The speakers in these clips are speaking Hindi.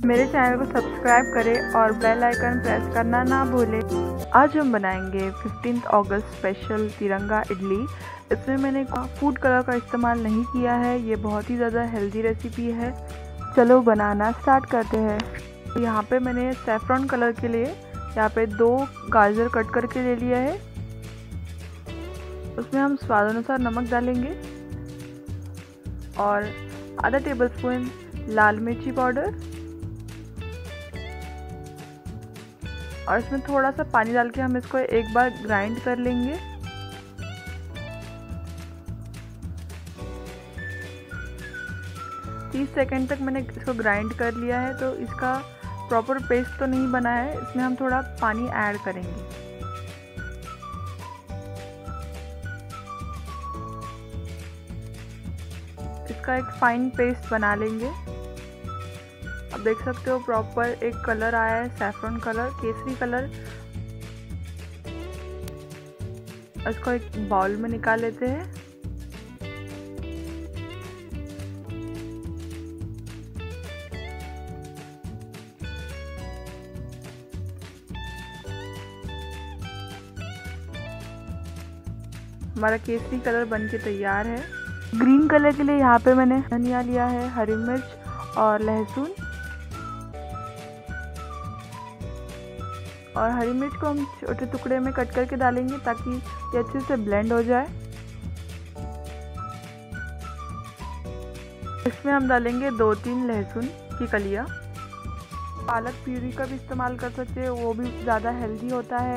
मेरे चैनल को सब्सक्राइब करें और बेल आइकन प्रेस करना ना भूलें। आज हम बनाएंगे 15 अगस्त स्पेशल तिरंगा इडली। इसमें मैंने फूड कलर का इस्तेमाल नहीं किया है। ये बहुत ही ज़्यादा हेल्दी रेसिपी है। चलो बनाना स्टार्ट करते हैं। यहाँ पे मैंने सैफरन कलर के लिए यहाँ पे 2 गाजर कट करके ले लिया है। उसमें हम स्वाद अनुसार नमक डालेंगे और आधा टेबलस्पून लाल मिर्ची पाउडर और इसमें थोड़ा सा पानी डाल के हम इसको एक बार ग्राइंड कर लेंगे। तीस सेकेंड तक मैंने इसको ग्राइंड कर लिया है। तो इसका प्रॉपर पेस्ट तो नहीं बना है, इसमें हम थोड़ा पानी ऐड करेंगे। इसका एक फाइन पेस्ट बना लेंगे। अब देख सकते हो प्रॉपर एक कलर आया है, सैफरन कलर, केसरी कलर। इसको एक बाउल में निकाल लेते हैं। हमारा केसरी कलर बनके तैयार है। ग्रीन कलर के लिए यहाँ पे मैंने धनिया लिया है, हरी मिर्च और लहसुन। और हरी मिर्च को हम छोटे टुकड़े में कट करके डालेंगे ताकि ये अच्छे से ब्लेंड हो जाए। इसमें हम डालेंगे 2-3 लहसुन की कलियां। पालक प्यूरी का भी इस्तेमाल कर सकते हैं, वो भी ज़्यादा हेल्दी होता है।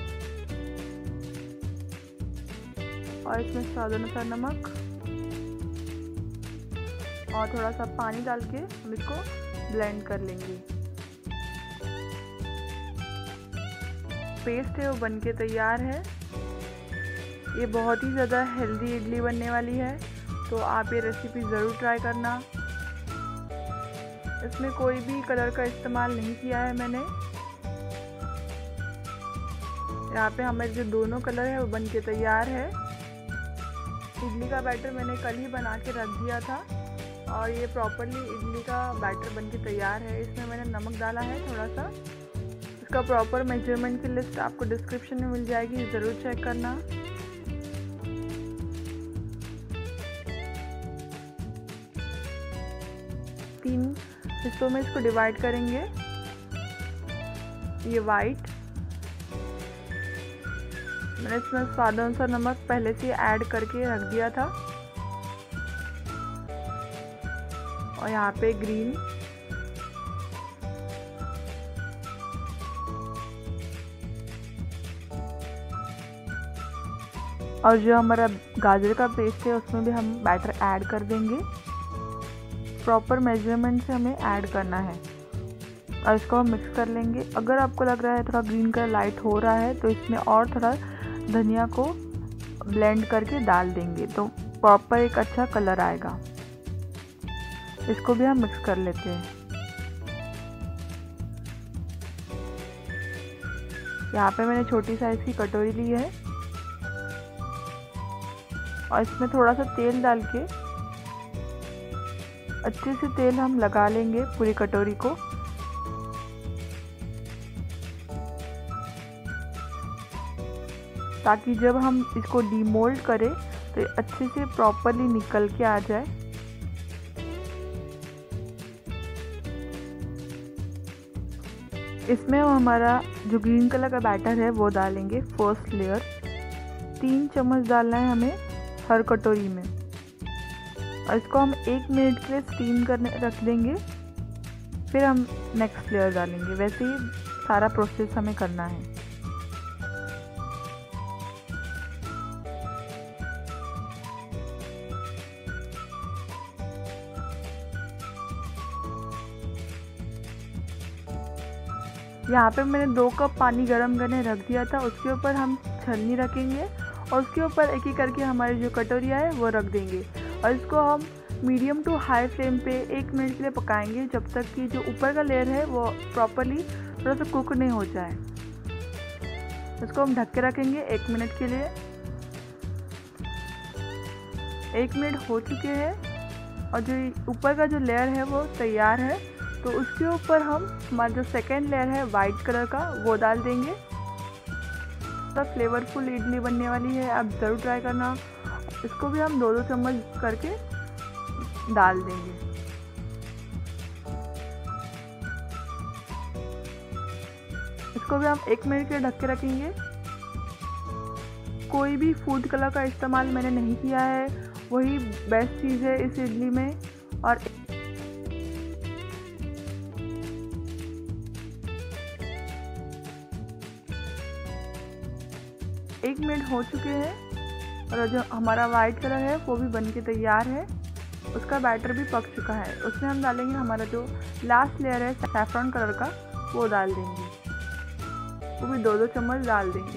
और इसमें स्वाद अनुसार नमक और थोड़ा सा पानी डाल के हम इसको ब्लेंड कर लेंगे। पेस्ट है वो बनके तैयार है। ये बहुत ही ज़्यादा हेल्दी इडली बनने वाली है, तो आप ये रेसिपी ज़रूर ट्राई करना। इसमें कोई भी कलर का इस्तेमाल नहीं किया है मैंने। यहाँ पे हमारे जो दोनों कलर है वो बनके तैयार है। इडली का बैटर मैंने कल ही बना के रख दिया था और ये प्रॉपरली इडली का बैटर बनके तैयार है। इसमें मैंने नमक डाला है थोड़ा सा। इसका प्रॉपर मेजरमेंट की लिस्ट आपको डिस्क्रिप्शन में मिल जाएगी, ज़रूर चेक करना। तीन हिस्सों में इसको डिवाइड करेंगे। ये वाइट, मैंने इसमें स्वाद अनुसार नमक पहले से ऐड करके रख दिया था। और यहाँ पे ग्रीन, और जो हमारा गाजर का पेस्ट है उसमें भी हम बैटर ऐड कर देंगे। प्रॉपर मेजरमेंट से हमें ऐड करना है और इसको हम मिक्स कर लेंगे। अगर आपको लग रहा है थोड़ा ग्रीन कलर लाइट हो रहा है तो इसमें और थोड़ा धनिया को ब्लेंड करके डाल देंगे तो प्रॉपर एक अच्छा कलर आएगा। इसको भी हम मिक्स कर लेते हैं। यहाँ पे मैंने छोटी साइज की कटोरी ली है और इसमें थोड़ा सा तेल डाल के अच्छे से तेल हम लगा लेंगे पूरी कटोरी को। ताकि जब हम इसको डीमोल्ड करें तो अच्छे से प्रॉपरली निकल के आ जाए। इसमें हमारा जो ग्रीन कलर का बैटर है वो डालेंगे फर्स्ट लेयर। 3 चम्मच डालना है हमें हर कटोरी में और इसको हम 1 मिनट के लिए स्टीम करने रख देंगे। फिर हम नेक्स्ट लेयर डालेंगे। वैसे ही सारा प्रोसेस हमें करना है। यहाँ पे मैंने 2 कप पानी गर्म करने रख दिया था। उसके ऊपर हम छलनी रखेंगे और उसके ऊपर एक एक करके हमारी जो कटोरिया है वो रख देंगे और इसको हम मीडियम टू हाई फ्लेम पे 1 मिनट के लिए पकाएंगे जब तक कि जो ऊपर का लेयर है वो प्रॉपरली थोड़ा सा कुक नहीं हो जाए। इसको हम ढक के रखेंगे 1 मिनट के लिए। 1 मिनट हो चुके हैं और जो ऊपर का जो लेयर है वो तैयार है। तो उसके ऊपर हम हमारा जो सेकेंड लेयर है वाइट कलर का वो डाल देंगे। तो फ्लेवरफुल इडली बनने वाली है, आप ज़रूर ट्राई करना। इसको भी हम 2-2 चम्मच करके डाल देंगे। इसको भी हम 1 मिनट के लिए ढक के रखेंगे। कोई भी फूड कलर का इस्तेमाल मैंने नहीं किया है, वही बेस्ट चीज़ है इस इडली में। और 1 मिनट हो चुके हैं और जो हमारा वाइट कलर है वो भी बनके तैयार है। उसका बैटर भी पक चुका है। उसमें हम डालेंगे हमारा जो लास्ट लेयर है सैफरन कलर का, वो डाल देंगे। वो भी 2-2 चम्मच डाल देंगे।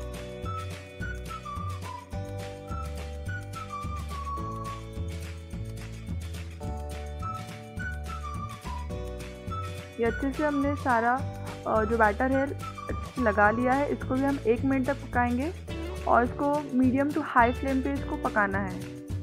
ये अच्छे से हमने सारा जो बैटर है लगा लिया है। इसको भी हम 1 मिनट तक पकाएंगे और इसको मीडियम टू हाई फ्लेम पे इसको पकाना है।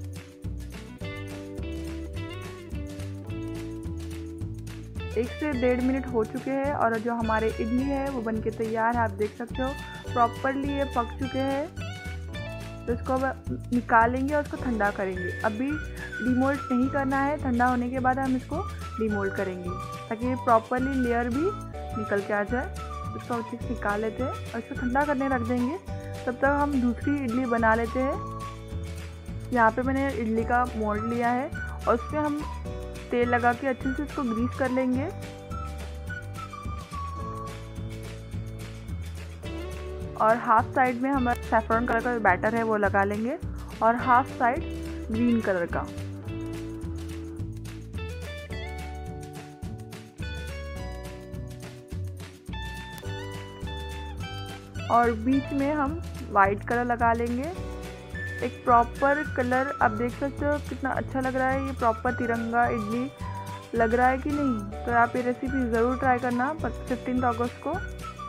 एक से 1.5 मिनट हो चुके हैं और जो हमारे इडली है वो बनके तैयार है। आप देख सकते हो प्रॉपरली ये पक चुके हैं। तो इसको अब निकालेंगे और इसको ठंडा करेंगे। अभी डीमोल्ड नहीं करना है, ठंडा होने के बाद हम इसको डीमोल्ड करेंगे ताकि प्रॉपरली लेयर भी निकल के आ जाए। इसको अच्छे से निकाल लेते हैं और इसको ठंडा करने रख देंगे। तब तक हम दूसरी इडली बना लेते हैं। यहाँ पे मैंने इडली का मोल्ड लिया है और उसमें हम तेल लगा के अच्छे से इसको ग्रीस कर लेंगे। और हाफ साइड में हमारा सैफरन कलर का बैटर है वो लगा लेंगे और हाफ साइड ग्रीन कलर का। और बीच में हम वाइट कलर लगा लेंगे। एक प्रॉपर कलर आप देख सकते हो कितना अच्छा लग रहा है। ये प्रॉपर तिरंगा इडली लग रहा है कि नहीं। तो आप ये रेसिपी ज़रूर ट्राई करना 15 अगस्त को।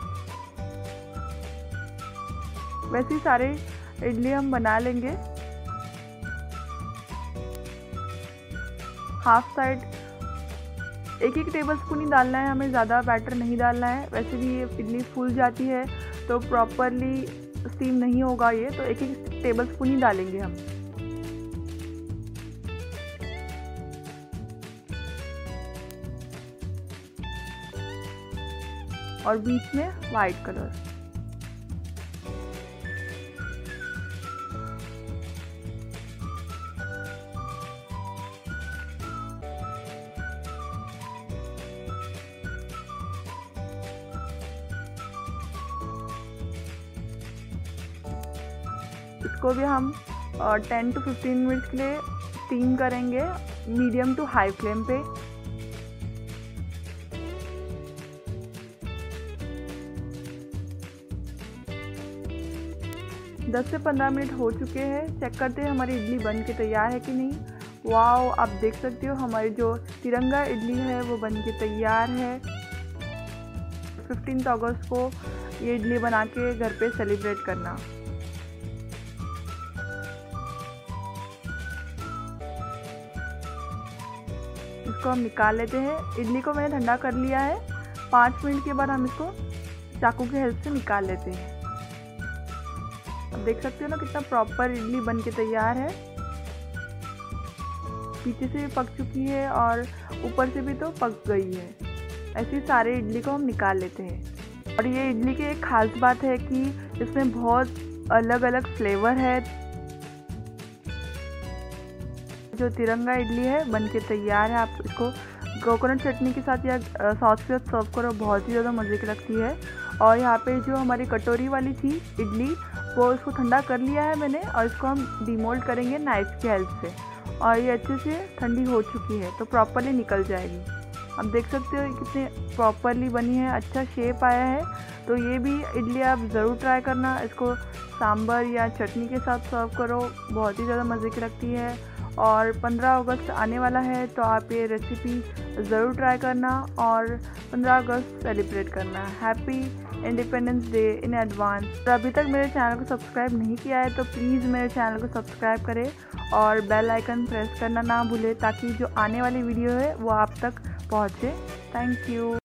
वैसे ही सारे इडली हम बना लेंगे। हाफ साइड 1-1 टेबल स्पून ही डालना है, हमें ज़्यादा बैटर नहीं डालना है। वैसे भी ये इडली फूल जाती है तो प्रॉपरली स्टीम नहीं होगा ये, तो 1-1 टेबल स्पून ही डालेंगे हम। और बीच में वाइट कलर। इसको भी हम 10 to 15 मिनट के लिए स्टीम करेंगे मीडियम टू हाई फ्लेम पे। दस से 15 मिनट हो चुके हैं। चेक करते हैं हमारी इडली बन के तैयार है कि नहीं। वाओ, आप देख सकते हो हमारी जो तिरंगा इडली है वो बन के तैयार है। 15 अगस्त को ये इडली बना के घर पे सेलिब्रेट करना। इसको हम निकाल लेते हैं। इडली को मैंने ठंडा कर लिया है। 5 मिनट के बाद हम इसको चाकू की हेल्प से निकाल लेते हैं। अब देख सकते हो ना कितना प्रॉपर इडली बन के तैयार है। पीछे से भी पक चुकी है और ऊपर से भी तो पक गई है। ऐसे सारे इडली को हम निकाल लेते हैं। और ये इडली की एक खास बात है कि इसमें बहुत अलग अलग फ्लेवर है। जो तिरंगा इडली है बनके तैयार है। आप इसको कोकोनट चटनी के साथ या सॉस के साथ सर्व करो, बहुत ही ज़्यादा मज़े की लगती है। और यहाँ पे जो हमारी कटोरी वाली थी इडली, वो इसको ठंडा कर लिया है मैंने और इसको हम डीमोल्ड करेंगे नाइफ की हेल्प से। और ये अच्छे से ठंडी हो चुकी है तो प्रॉपरली निकल जाएगी। आप देख सकते हो कितने प्रॉपरली बनी है, अच्छा शेप आया है। तो ये भी इडली आप ज़रूर ट्राई करना। इसको सांभर या चटनी के साथ सर्व करो, बहुत ही ज़्यादा मज़े की लगती है। और 15 अगस्त आने वाला है तो आप ये रेसिपी ज़रूर ट्राई करना और 15 अगस्त सेलिब्रेट करना। Happy independence day in advance. तो अभी तक मेरे चैनल को सब्सक्राइब नहीं किया है तो प्लीज़ मेरे चैनल को सब्सक्राइब करें और बेल आइकन प्रेस करना ना भूलें ताकि जो आने वाली वीडियो है वो आप तक पहुँचे। Thank you.